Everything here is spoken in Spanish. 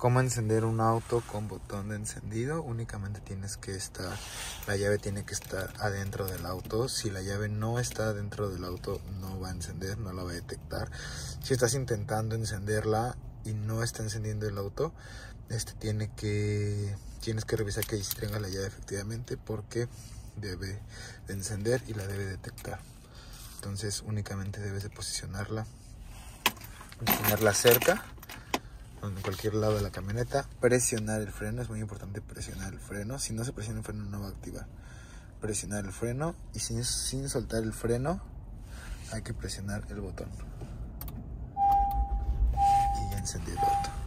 ¿Cómo encender un auto con botón de encendido? Únicamente la llave tiene que estar adentro del auto. Si la llave no está dentro del auto, no va a encender, no la va a detectar. Si estás intentando encenderla y no está encendiendo el auto, tienes que revisar que ahí sí tenga la llave efectivamente, porque debe de encender y la debe detectar. Entonces únicamente debes de posicionarla cerca, en cualquier lado de la camioneta. Presionar el freno, es muy importante presionar el freno. Si no se presiona el freno no va a activar. Presionar el freno y sin soltar el freno hay que presionar el botón y ya encendió el auto.